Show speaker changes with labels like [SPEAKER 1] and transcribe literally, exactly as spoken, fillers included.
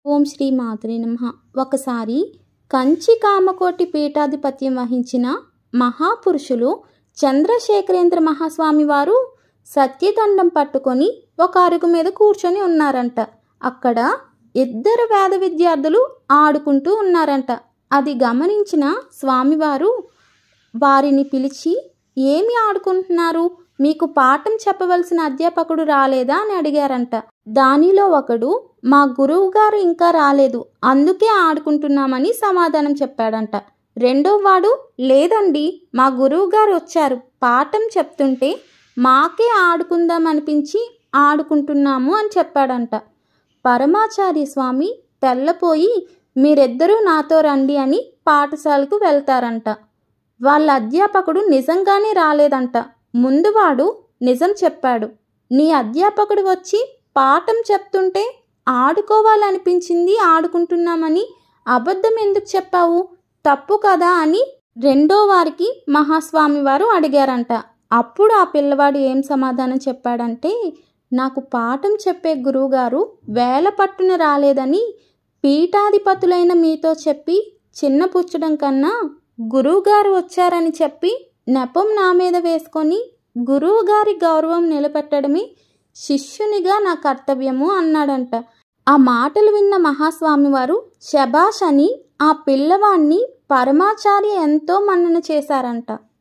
[SPEAKER 1] ఓం శ్రీ మాత్రే నమః. ఒకసారి కంచి కామకోటి పీఠాధిపత్యం వహించిన మహాపురుషులు చంద్రశేఖరేంద్ర మహాస్వామి వారు సత్యదండం పట్టుకొని ఒక అరుగు మీద కూర్చొని ఉన్నారంట. అక్కడ ఇద్దరు వేద విద్యార్థులు ఆడుకుంటూ ఉన్నారంట. అది గమనించిన స్వామివారు వారిని పిలిచి, ఏమి ఆడుకుంటున్నారు, మీకు పాఠం చెప్పవలసిన అధ్యాపకుడు రాలేదా అని అడిగారంట. దానిలో ఒకడు, మా గురువు గారు ఇంకా రాలేదు, అందుకే ఆడుకుంటున్నామని సమాధానం చెప్పాడంట. రెండో వాడు, లేదండి, మా గురువు గారు వచ్చారు, పాఠం చెప్తుంటే మాకే ఆడుకుందాం అనిపించి ఆడుకుంటున్నాము అని చెప్పాడంట. పరమాచార్య స్వామి తెల్లపోయి, మీరిద్దరూ నాతో రండి అని పాఠశాలకు వెళ్తారంట. వాళ్ళ అధ్యాపకుడు నిజంగానే రాలేదంట. ముందువాడు నిజం చెప్పాడు. నీ అధ్యాపకుడు వచ్చి పాఠం చెప్తుంటే ఆడుకోవాలనిపించింది, ఆడుకుంటున్నామని అబద్ధం ఎందుకు చెప్పావు, తప్పు కదా అని రెండో వారికి మహాస్వామి వారు అడిగారంట. అప్పుడు ఆ పిల్లవాడు ఏం సమాధానం చెప్పాడంటే, నాకు పాఠం చెప్పే గురువుగారు వేల పట్టున రాలేదని పీఠాధిపతులైన మీతో చెప్పి చిన్నపుచ్చడం కన్నా గురువుగారు వచ్చారని చెప్పి నెపం నా మీద వేసుకొని గురువుగారి గౌరవం నిలబెట్టడమే శిష్యునిగా నా కర్తవ్యము అన్నాడంట. ఆ మాటలు విన్న మహాస్వామి వారు శభాష్ అని ఆ పిల్లవాణ్ణి పరమాచార్య ఎంతో మన్నన చేశారంట.